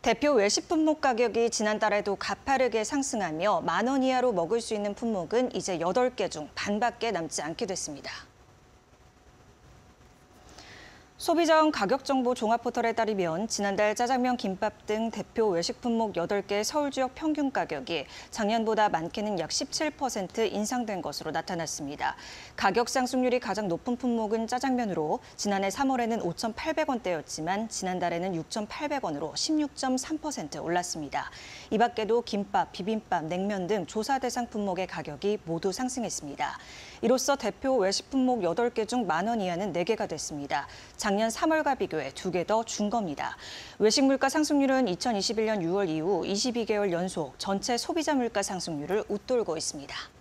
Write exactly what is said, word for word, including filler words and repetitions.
대표 외식 품목 가격이 지난달에도 가파르게 상승하며 만 원 이하로 먹을 수 있는 품목은 이제 여덟 개 중 반밖에 남지 않게 됐습니다. 소비자원 가격정보 종합포털에 따르면 지난달 짜장면, 김밥 등 대표 외식 품목 여덟 개 서울 지역 평균 가격이 작년보다 많게는 약 십칠 퍼센트 인상된 것으로 나타났습니다. 가격 상승률이 가장 높은 품목은 짜장면으로 지난해 삼월에는 오천팔백 원대였지만 지난달에는 육천팔백 원으로 십육 점 삼 퍼센트 올랐습니다. 이 밖에도 김밥, 비빔밥, 냉면 등 조사 대상 품목의 가격이 모두 상승했습니다. 이로써 대표 외식 품목 여덟 개 중 만 원 이하는 네 개가 됐습니다. 작년 삼월과 비교해 두 개 더 준 겁니다. 외식 물가 상승률은 이천이십일 년 유월 이후 이십이 개월 연속 전체 소비자 물가 상승률을 웃돌고 있습니다.